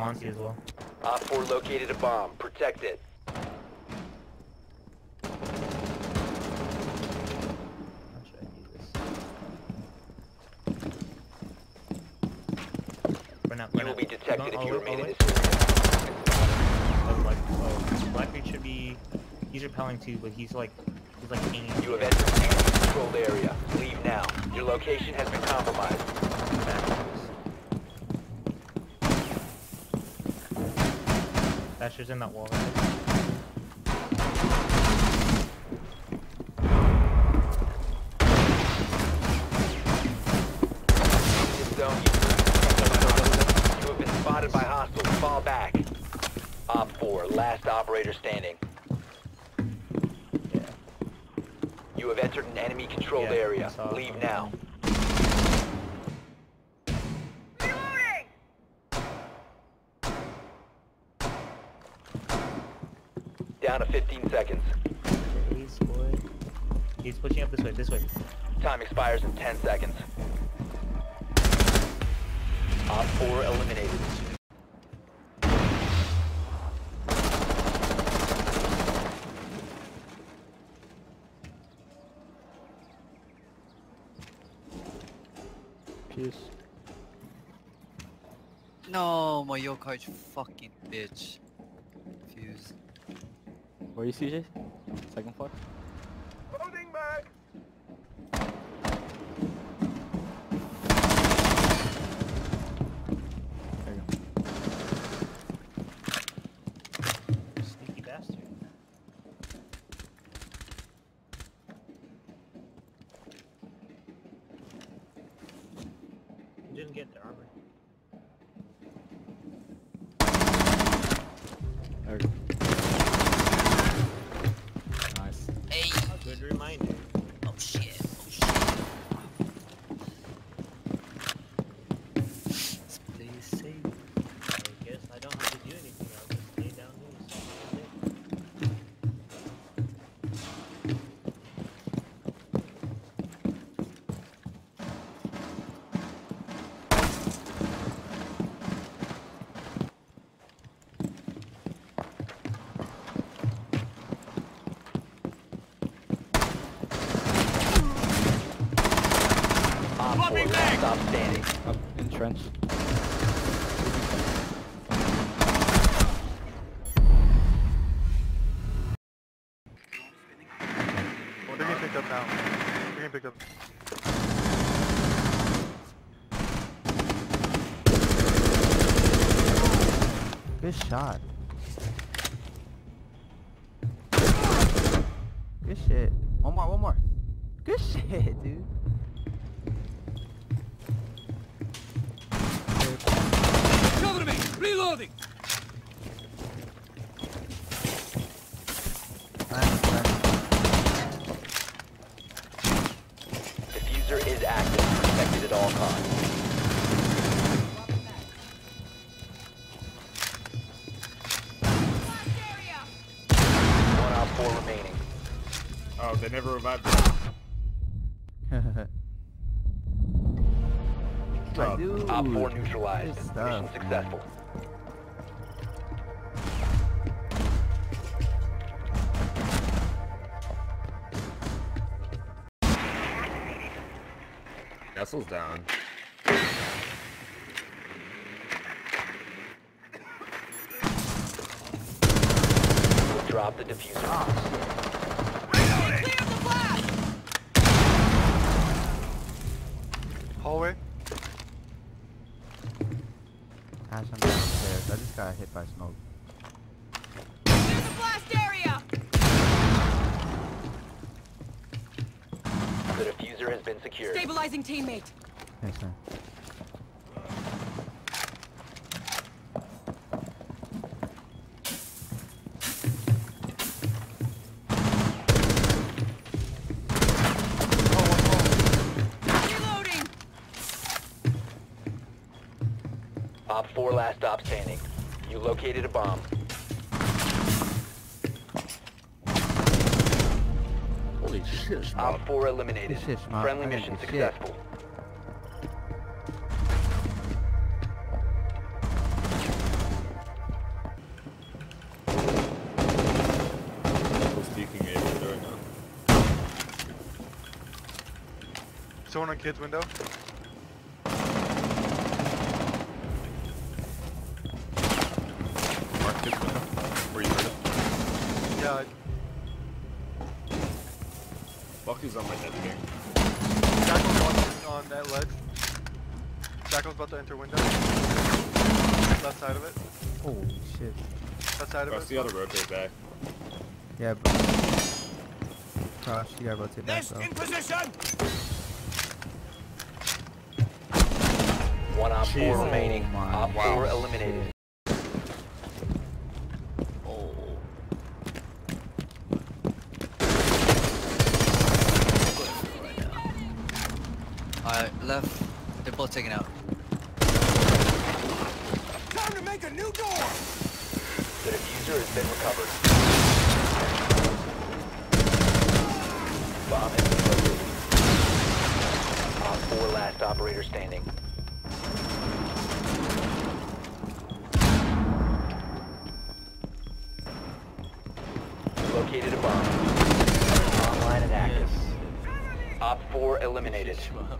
Monty as well. Op 4 located a bomb. Protect it. How should I do this? Run out, You run will out. be detected if you remain in Way. this area. Oh, like, oh, Blackbeard should be. He's repelling too, but he's like aiming. You have entered an enemy-controlled area. Leave now. Your location has been compromised. Thatcher's in that wall right there. This zone, you have been spotted by hostiles. Fall back. Op 4, last operator standing. Yeah. You have entered an enemy-controlled Yeah, area. I saw it. Leave now. Down to 15 seconds. Please, boy. He's pushing up this way, this way. Time expires in 10 seconds. Op 4 eliminated. Peace. No, my yokai fucking bitch. Fuse. Where are you, CJ? Second floor? Loading back. There you go. Sneaky bastard. He didn't get the armor. There you go. Nice. Hey! A good reminder. Oh shit, oh shit. Let's play safe. I guess I don't have to do anything. I'll just stay down here. Op 4 last stop standing. Up in trench. They're getting picked up now. They're getting picked up. Good shot. Good shit. One more. Good shit, dude. Cover me! Reloading! Diffuser is active. Protected at all costs. One Op 4 remaining. Oh, they never revived My dude. Op 4 neutralized. Good stuff, Mission successful. Nestle's down. We'll drop the diffuser. Hallway. Ash, I'm downstairs. I just got hit by smoke. There's a blast area! The diffuser has been secured. Stabilizing teammate. Yes, sir. Reloading! Op 4 last stop standing. You located a bomb. Holy shit, Op 4 eliminated. Good shit, Schmuck. Friendly I didn't mission do shit. successful. someone on kid's window. Mark his window. Where you heard it? Yeah, Bucky's on my head here. Jackal's watching on that ledge. Jackal's about to enter window. Left side of it. Holy shit. Left side of I it. see how to rotate back. Yeah, bro. Gosh, you gotta rotate back though. position! One op 4 Jesus. remaining. Oh my Op 4 eliminated. Alright, left. They're both taken out. Time to make a new door! The diffuser has been recovered. Bomb has been located. Op 4 last operator standing. Located a bomb. Online and active. Op 4 eliminated.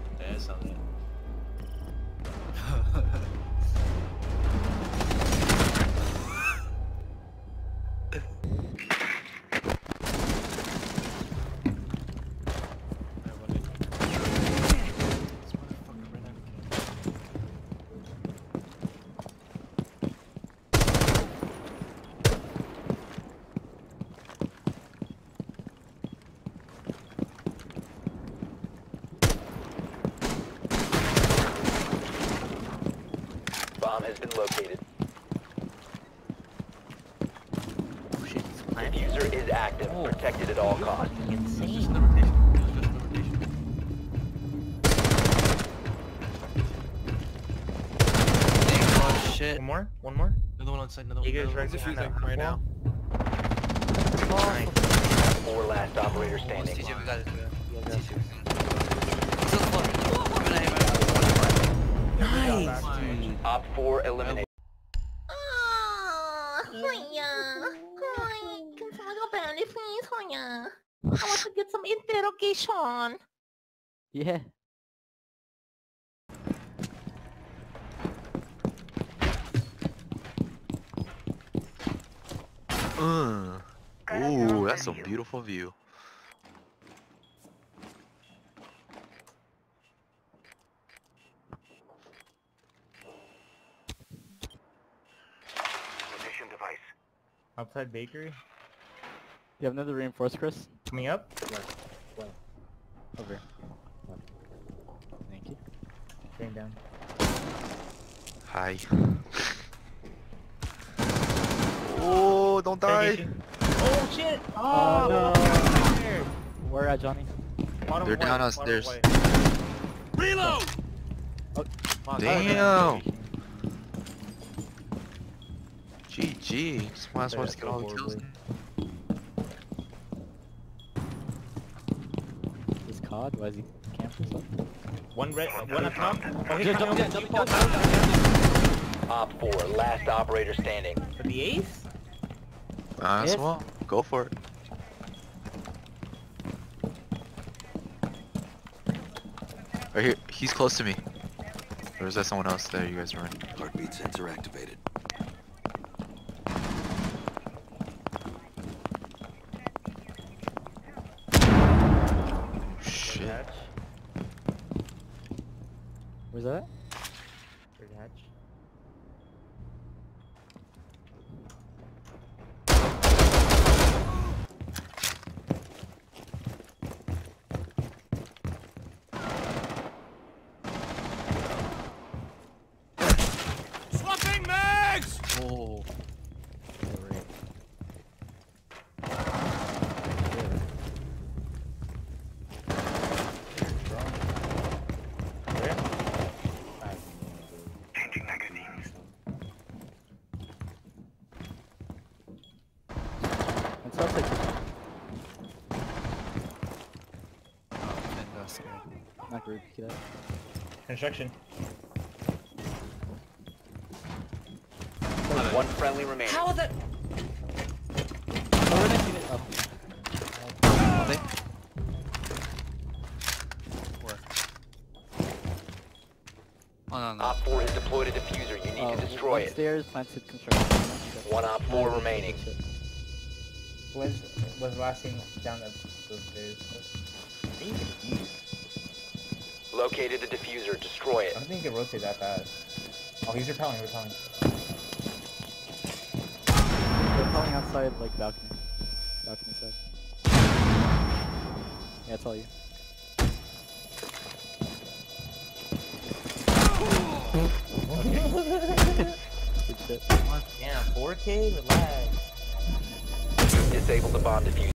Bomb has been located. Oh shit, he's planted. Diffuser is active. Protected at all costs. Insane. Oh shit. One more? One more? Another one on site, another one. Jaeger's Another right one's behind defusing that right now. Nice. 4 last operator Almost, standing. TJ, we got it. Yeah. TJ, we got it. Still the floor. I'm gonna aim it. Nice, dude. Op 4 eliminated. Can someone go better, please, Hoya? I want to get some interrogation. Yeah. Ooh, that's a beautiful view. Outside bakery. You have another reinforced, Chris? Coming up. Over here. Thank you. Staying down. Hi. Oh, don't die. Interrogation. Oh shit! Oh, no. Down there. Where at, Johnny? Bottom They're white, down bottom upstairs. white. Reload! Fuck, Damn. GG. Just might as well just get all the kills. Is COD? Why is he camping or something? One red, one up top. Oh, he's Jump, coming jump, over. jump, Default. Op 4 last operator standing. For the ace? Might as Yes. well. Go for it. Right here. He's close to me. Or is that someone else there you guys are running? Heartbeat sensor activated. Shit. Hatch. Where's that? Third hatch. Swapping mags! Oh. Great. And so it's like not group, get out. Construction. One friendly remaining. How is that? Oh, we're next unit. Oh. Are they? Where? down there. Op 4 has deployed a diffuser. You need to destroy it. Stairs, planted construction. One Op 4 remaining. Was last seen down those stairs. I think you can defuse. Located the diffuser. Destroy I it. don't think you can rotate that fast. Oh, he's repelling. They're calling outside, like, balcony. Balcony side. Yeah, it's all you. Good shit. Damn, 4K? Relax. Disable the bomb diffuser.